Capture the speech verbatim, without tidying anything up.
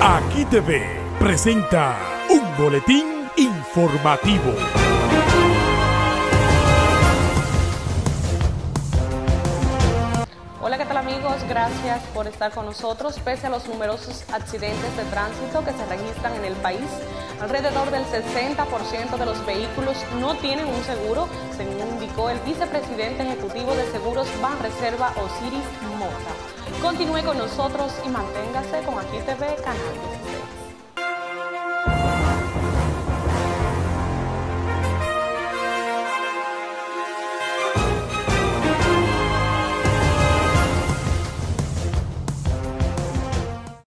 Aquí T V presenta un boletín informativo. Hola, ¿qué tal amigos? Gracias por estar con nosotros. Pese a los numerosos accidentes de tránsito que se registran en el país, alrededor del sesenta por ciento de los vehículos no tienen un seguro, según indicó el vicepresidente ejecutivo de Seguros Banreserva, Osiris Mota. Continúe con nosotros y manténgase con Aquí T V, Canal dieciséis.